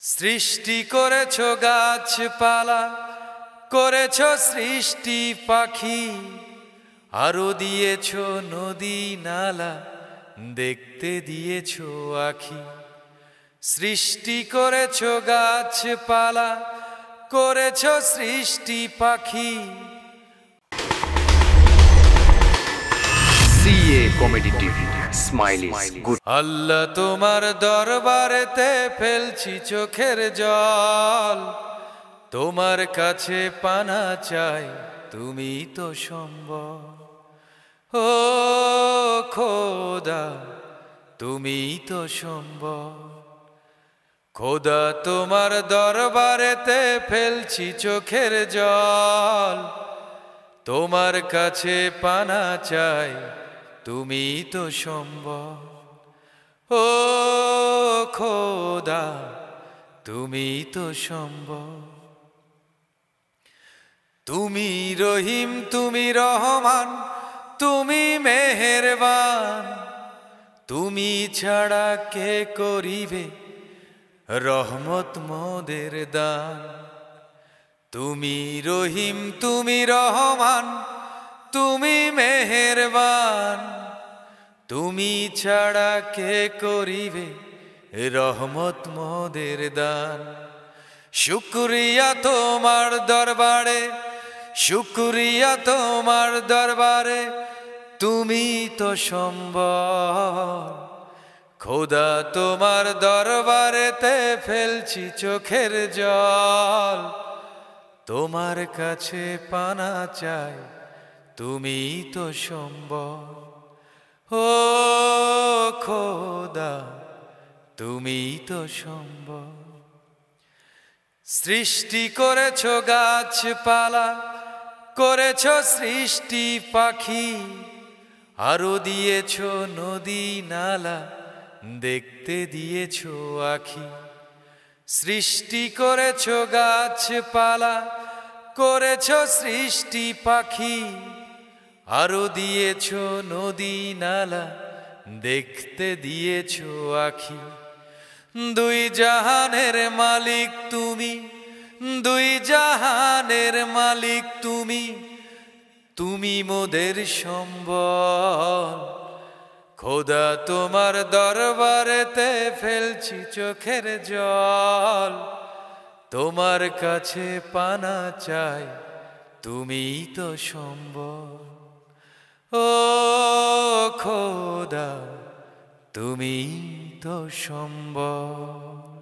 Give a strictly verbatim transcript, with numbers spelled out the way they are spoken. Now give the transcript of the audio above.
সৃষ্টি করেছো গাছপালা, করেছো সৃষ্টি পাখি, আরো দিয়েছো নদী নালা, দেখতে দিয়েছো আখি। সৃষ্টি করেছো গাছপালা, করেছো সৃষ্টি পাখি। CA comedy TV, smile is good. Allah তোমার দরবারেতে ফেলছি চোখের জল, তোমার কাছে পানা চাই, তুমি তো সম্বল। ও খোদা তুমি তো সম্বল। খোদা তোমার দরবারেতে ফেলছি চোখের জল, তোমার কাছে পানা চাই, তুমি তো সম্বল। ও খোদা তুমি তো সম্বল। তুমি রহিম তুমি রহমান, তুমি মেহেরবান, তুমি ছাড়া কে করিবে রহমত মোদের দান। তুমি রহিম তুমি রহমান, তুমি মেহেরবান, তুমি ছাড়া কে করিবে রহমত মোদের দান। শুকরিয়া তোমার দরবারে, শুকরিয়া তোমার দরবারে, তুমি তো সম্বল। খোদা তোমার দরবারেতে ফেলছি চোখের জল, তোমার কাছে পানা চাই, তুমি তো সম্বল। ও খোদা তুমি তো সম্বল। সৃষ্টি করেছো গাছপালা, করেছো সৃষ্টি পাখি, আরো দিয়েছো নদী নালা, দেখতে দিয়েছো আখি। সৃষ্টি করেছো গাছপালা, করেছো সৃষ্টি পাখি, আরো দিয়েছো নদী নালা, দেখতে দিয়েছো আখি। দুই জাহানের মালিক তুমি, দুই জাহানের মালিক তুমি, তুমি মোদের সম্বল। খোদা তোমার দরবারেতে ফেলছি চোখের জল, তোমার কাছে পানা চাই, তুমি তো সম্বল। ও খোদা তুমি তো সম্বল।